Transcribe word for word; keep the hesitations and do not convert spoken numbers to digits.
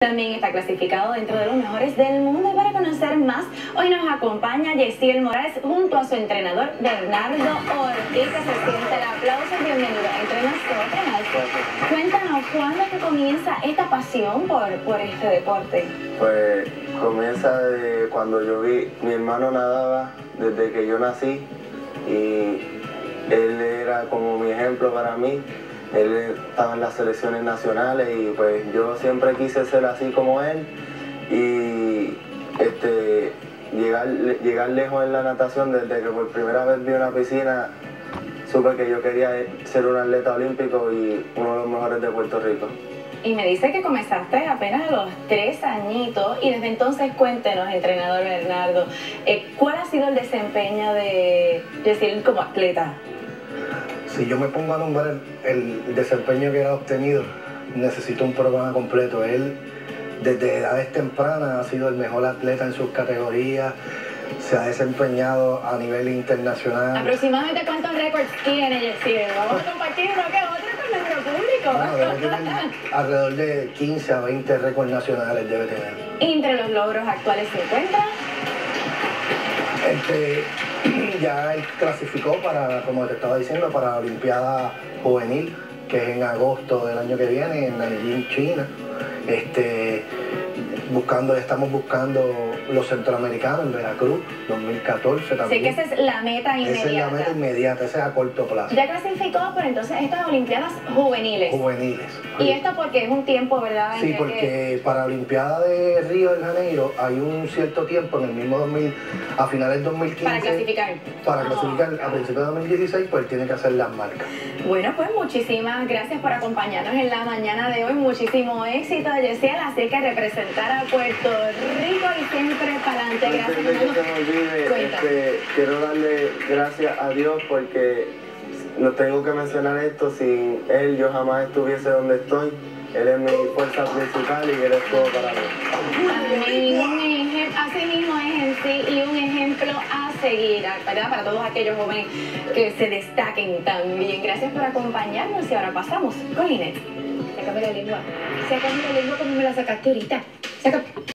También está clasificado dentro de los mejores del mundo. Y para conocer más, hoy nos acompaña Yesiel Morales junto a su entrenador Bernardo Ortiz, que se siente el aplauso. Bienvenido entre nosotros. Cuéntanos, ¿cuándo es que comienza esta pasión por, por este deporte? Pues comienza de cuando yo vi, mi hermano nadaba desde que yo nací y él era como mi ejemplo para mí. Él estaba en las selecciones nacionales y pues yo siempre quise ser así como él y este, llegar, llegar lejos en la natación. Desde que por primera vez vi una piscina, supe que yo quería ser un atleta olímpico y uno de los mejores de Puerto Rico. Y me dice que comenzaste apenas a los tres añitos y desde entonces cuéntenos, entrenador Bernardo, eh, ¿cuál ha sido el desempeño de Yesiel como atleta? Si yo me pongo a nombrar el, el desempeño que él ha obtenido, necesito un programa completo. Él, desde edades tempranas, ha sido el mejor atleta en sus categorías, se ha desempeñado a nivel internacional. ¿Aproximadamente cuántos récords tiene Yesiel? Vamos a compartir uno que otro con nuestro público. Bueno, debe tener alrededor de quince a veinte récords nacionales debe tener. Entre los logros actuales se encuentra... Este, ya él clasificó para, como te estaba diciendo, para la Olimpiada Juvenil, que es en agosto del año que viene, en Nanjing, China. Este, buscando, estamos buscando los centroamericanos en Veracruz, dos mil catorce también. Sé que esa es la meta inmediata. Esa es la meta inmediata, esa es a corto plazo. Ya clasificó, pero entonces estas Olimpiadas juveniles. Juveniles. Y esto porque es un tiempo, ¿verdad? Sí, porque que... para la Olimpiada de Río de Janeiro hay un cierto tiempo en el mismo dos mil, a finales del dos mil quince. Para clasificar. Para clasificar oh. a principios de dos mil dieciséis, pues tiene que hacer las marcas. Bueno, pues muchísimas gracias por acompañarnos en la mañana de hoy. Muchísimo éxito, Yesiel, así que representar a Puerto Rico y siempre para adelante. Gracias. Antes de que se me olvide, este, quiero darle gracias a Dios porque no tengo que mencionar esto, sin Él yo jamás estuviese donde estoy. Él es mi fuerza principal y Él es todo para mí. Amén. Así mismo es en sí y un ejemplo a seguir, ¿verdad? Para todos aquellos jóvenes que se destaquen también. Gracias por acompañarnos y ahora pasamos con Linet. Sácame la lengua. Sácame la lengua como me la sacaste ahorita. Sácame.